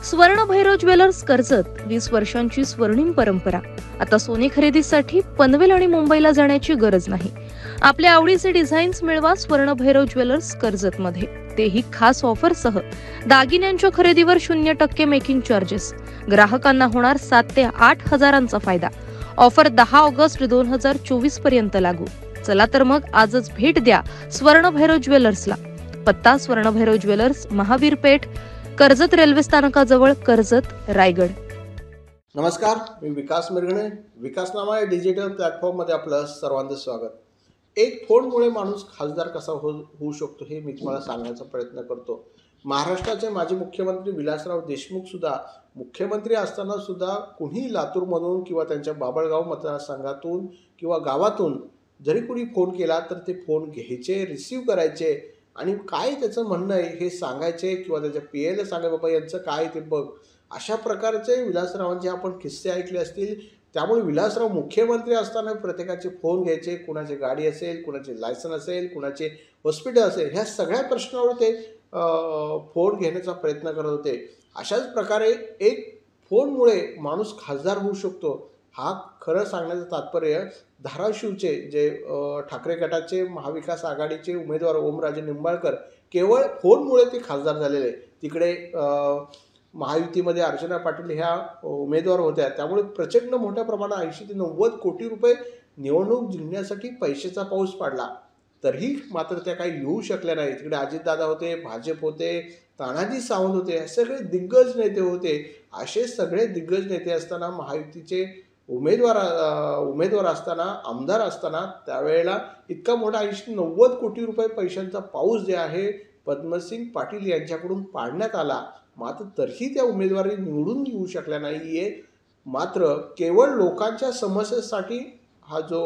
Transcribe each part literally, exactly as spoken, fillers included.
स्वर्ण भैरव ज्वेलर्स कर्जत वीस वर्षांची स्वर्णिम परंपरा. आता सोने खरेदीसाठी पनवेल आणि मुंबईला जाण्याची गरज नाही. आपल्या आवडीचे डिझाईन्स मिळवा स्वर्ण भैरव ज्वेलर्स कर्जत मध्ये, तेही खास ऑफर सह. दागिन्यांच्या खरेदीवर शून्य टक्के मेकिंग चार्जेस. ग्राहकांना होणार सात ते आठ हजारांचा फायदा. ऑफर दहा ऑगस्ट दोन हजार चोवीस पर्यंत लागू. चला तर मग आजच भेट द्या स्वर्ण भैरव ज्वेलर्सला. पत्ता स्वर्ण भैरव ज्वेलर्स, महावीर पेठ, कर्जत रेल्वे स्थानकाजवळ, कर्जत, रायगड. नमस्कार, मी विकास मिरगणे. विकासनामा या डिजिटल प्लॅटफॉर्ममध्ये आपलं सर्वांचं स्वागत. एक फोनमुळे माणूस खासदार कसा हो होऊ शकतो हे मी तुम्हाला सांगण्याचा प्रयत्न करतो. महाराष्ट्राचे माजी मुख्यमंत्री विलासराव देशमुख सुद्धा मुख्यमंत्री असताना सुद्धा कुणी लातूरमधून किंवा त्यांच्या बाभळगाव मतदारसंघातून किंवा गावातून जरी कुणी फोन केला तर ते फोन घ्यायचे, रिसीव्ह करायचे आणि काय त्याचं म्हणणं आहे हे सांगायचे किंवा त्याच्या पी एला सांगाय, बाबा यांचं काय ते बघ. अशा प्रकारचे विलासरावांचे आपण किस्से ऐकले असतील. त्यामुळे विलासराव मुख्यमंत्री असताना प्रत्येकाचे फोन घ्यायचे. कुणाची गाडी असेल, कुणाचे लायसन असेल, कुणाचे हॉस्पिटल असेल, ह्या सगळ्या प्रश्नावर ते फोन घेण्याचा प्रयत्न करत होते. अशाच प्रकारे एक फोनमुळे माणूस खासदार होऊ शकतो हा खरं सांगण्याचं तात्पर्य धाराशिवचे जे ठाकरे गटाचे महाविकास आघाडीचे उमेदवार ओमराजे निंबाळकर केवळ फोनमुळे ते खासदार झालेले. तिकडे महायुतीमध्ये अर्चना पाटील ह्या उमेदवार होत्या. त्यामुळे प्रचंड मोठ्या प्रमाणात ऐंशी ते नव्वद कोटी रुपये निवडणूक जिंकण्यासाठी पैशाचा पाऊस पडला. तरीही मात्र त्या काही येऊ शकल्या नाही. तिकडे अजितदादा होते, भाजप होते, तानाजी सावंत होते, हे सगळे दिग्गज नेते होते. असे सगळे दिग्गज नेते असताना, महायुतीचे उमेदवार उमेदवार असताना, आमदार असताना त्यावेळेला इतका मोठा ऐंशी नव्वद कोटी रुपये पैशांचा पाऊस जे आहे पद्मसिंग पाटील यांच्याकडून पाडण्यात आला. मात्र तरीही त्या उमेदवारी निवडून येऊ शकल्या नाही आहे. मात्र केवळ लोकांच्या समस्येसाठी हा जो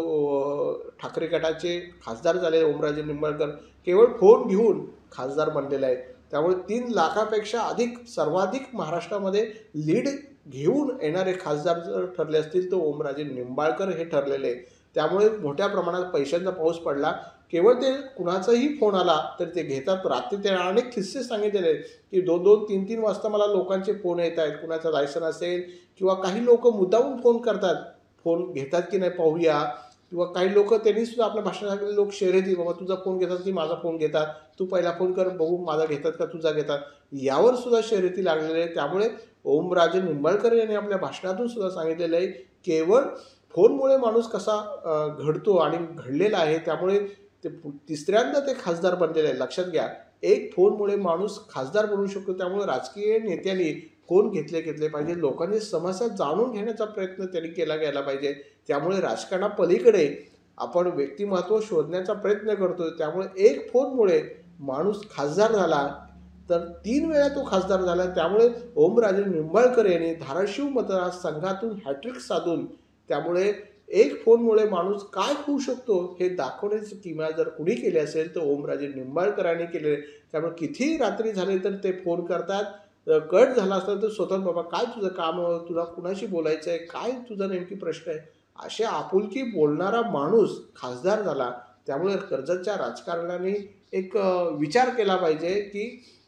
ठाकरे गटाचे खासदार झाले ओमराजे निंबाळकर केवळ फोन घेऊन खासदार बनलेले आहेत. त्यामुळे तीन लाखापेक्षा अधिक सर्वाधिक महाराष्ट्रामध्ये लीड घेऊन येणारे खासदार जर ठरले असतील तर ओमराजे निंबाळकर हे ठरलेले. त्यामुळे मोठ्या प्रमाणात पैशांचा पाऊस पडला. केवळ ते कुणाचाही फोन आला तर ते घेतात. रात्री ते अनेक किस्से सांगितलेले की दोन दोन तीन तीन वाजता मला लोकांचे फोन येत आहेत. कुणाचं लायसन असेल किंवा काही लोक मुद्दामून फोन करतात, फोन घेतात की नाही पाहूया. किंवा काही लोक त्यांनी सुद्धा आपल्या भाषणात लोक शर्यती, बाबा तुझा फोन घेतात की माझा फोन घेतात, तू पहिला फोन कर बघू माझा घेतात का तुझा घेतात, यावर सुद्धा शर्यती लागलेले आहे. त्यामुळे ओमराजे निंबाळकर यांनी आपल्या भाषणातून सुद्धा सांगितलेलं आहे केवळ फोनमुळे माणूस कसा घडतो आणि घडलेला आहे. त्यामुळे ते तिसऱ्यांदा ते खासदार बनलेले आहे. लक्षात घ्या, एक फोनमुळे माणूस खासदार बनू शकतो. त्यामुळे राजकीय नेत्यांनी फोन घेतले घेतले पाहिजे. लोकांची समस्या जाणून घेण्याचा प्रयत्न त्यांनी केला गेला पाहिजे. त्यामुळे राजकारणापलीकडे आपण व्यक्तिमत्व शोधण्याचा प्रयत्न करतो. त्यामुळे एक फोनमुळे माणूस खासदार झाला तर तीन वेळा तो खासदार झाला. त्यामुळे ओमराजे निंबाळकर यांनी धाराशिव मतदारसंघातून हॅट्रिक साधून, त्यामुळे एक फोनमुळे माणूस काय होऊ शकतो हे दाखवण्याची किमया जर कुणी केली असेल तर ओमराजे निंबाळकरांनी केले. त्यामुळे किती रात्री झाले तर ते फोन करतात. कट झाला असता तर स्वतः, बाबा काय तुझं काम, तुला कुणाशी बोलायचं आहे, काय तुझा नेमकी प्रश्न आहे, अशा आपुलकी बोलणारा माणूस खासदार झाला. त्यामुळे कर्जतच्या राजकारणाने एक विचार केला पाहिजे की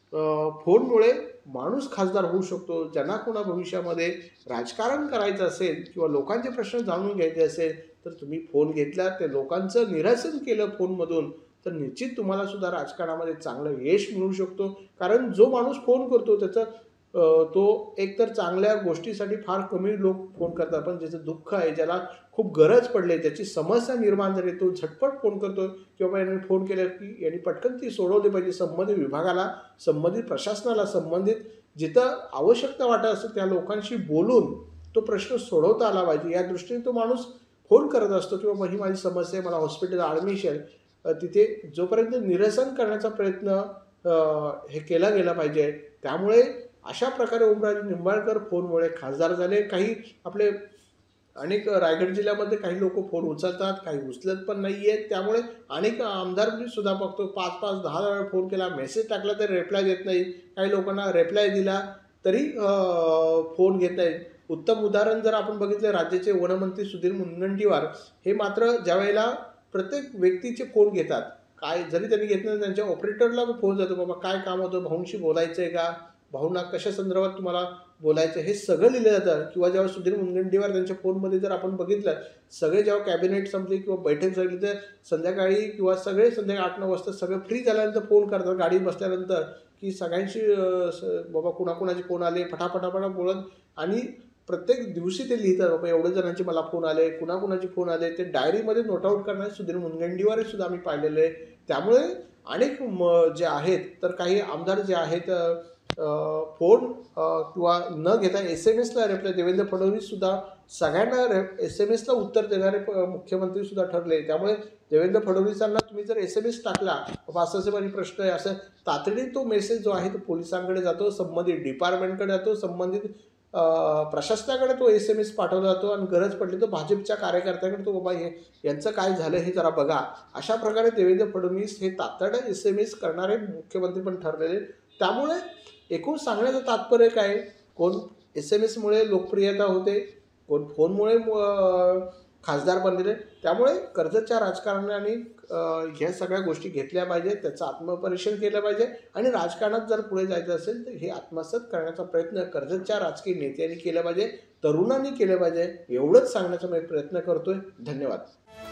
फोनमुळे माणूस खासदार होऊ शकतो. ज्यांना कोणा भविष्यामध्ये राजकारण करायचं असेल किंवा लोकांचे प्रश्न जाणून घ्यायचे असेल तर तुम्ही फोन घेतला, ते लोकांचं निरसन केलं फोनमधून, तर निश्चित तुम्हाला सुद्धा राजकारणामध्ये चांगलं यश मिळू शकतो. कारण जो माणूस फोन करतो त्याचं तो एकतर चांगल्या गोष्टीसाठी फार कमी लोक फोन करतात, पण ज्याचं दुःख आहे, ज्याला खूप गरज पडली, त्याची समस्या निर्माण झाली, तो झटपट फोन करतो किंवा यांनी फोन केलं की यांनी पटकन ती सोडवली पाहिजे. संबंधित विभागाला, संबंधित प्रशासनाला, संबंधित जिथं आवश्यकता वाटत असेल त्या लोकांशी बोलून तो प्रश्न सोडवता आला पाहिजे. या दृष्टीने तो माणूस फोन करत असतो किंवा ही माझी समस्या आहे, मला हॉस्पिटल ॲडमिशन, तिथे जोपर्यंत निरसन करण्याचा प्रयत्न हे केला गेला पाहिजे. त्यामुळे अशा प्रकारे ओमराजे निंबाळकर फोनमुळे खासदार झाले. काही आपले अनेक रायगड जिल्ह्यामध्ये काही लोक फोन उचलतात, काही उचलत पण नाही आहेत. त्यामुळे अनेक आमदार सुद्धा बघतो पाच पाच दहा दहा वेळा फोन केला, मेसेज टाकला तर रिप्लाय देत नाही. काही लोकांना रिप्लाय दिला तरी फोन घेत नाही. उत्तम उदाहरण जर आपण बघितलं, राज्याचे वनमंत्री सुधीर मुनगंटीवार हे मात्र ज्यावेळेला प्रत्येक व्यक्तीचे फोन घेतात, काय जरी त्यांनी घेतलं त्यांच्या ऑपरेटरला फोन जातो, बाबा काय काम होतं, भाऊंशी बोलायचं आहे का, भावना कशा संदर्भात तुम्हाला बोलायचं हे सगळं लिहिलं जातं. किंवा जेव्हा सुधीर मुनगंटीवार त्यांच्या फोनमध्ये जर आपण बघितलं, सगळे जेव्हा कॅबिनेट संपली किंवा बैठक झाली तर संध्याकाळी किंवा सगळे संध्याकाळी आठ नऊ वाजता सगळं फ्री झाल्यानंतर फोन करतात गाडीत बसल्यानंतर, की सगळ्यांशी बाबा कुणाकुणाचे फोन आले फटाफटाफटा बोलत, आणि प्रत्येक दिवशी ते लिहितात बाबा एवढ्या जणांचे मला फोन आले, कुणाकुणाचे फोन आले, ते डायरीमध्ये नोट आऊट करणारे सुधीर मुनगंटीवार सुद्धा आम्ही पाहिलेले आहे. त्यामुळे अनेक म जे आहेत, तर काही आमदार जे आहेत फोन किंवा न घेता एस एम एसला रिप्लाय, देवेंद्र फडणवीस सुद्धा सगळ्यांना एस एम एसला उत्तर देणारे मुख्यमंत्री सुद्धा ठरले. त्यामुळे देवेंद्र फडणवीसांना तुम्ही जर एस एम एस टाकला बाबा असं असं माझी प्रश्न आहे, असं तातडीने तो मेसेज जो आहे तो पोलिसांकडे जातो, संबंधित डिपार्टमेंटकडे जातो, संबंधित प्रशासनाकडे तो एस एम एस पाठवला जातो, आणि गरज पडली तर भाजपच्या कार्यकर्त्यांकडे तो बाबा हे यांचं काय झालं हे जरा बघा. अशा प्रकारे देवेंद्र फडणवीस हे तातडीने एस एम एस करणारे मुख्यमंत्री पण ठरलेले. त्यामुळे एकूण सांगण्याचं तात्पर्य काय, कोण एस एम एसमुळे लोकप्रियता होते, कोण फोनमुळे खासदार बनलेले. त्यामुळे कर्जतच्या राजकारण्याने ह्या सगळ्या गोष्टी घेतल्या पाहिजे, त्याचं आत्मपरीक्षण केलं पाहिजे, आणि राजकारणात जर पुढे जायचं असेल तर हे आत्मसात करण्याचा प्रयत्न कर्जतच्या राजकीय नेत्यांनी केला पाहिजे, तरुणांनी केलं पाहिजे. एवढंच सांगण्याचा मी प्रयत्न करतोय. धन्यवाद.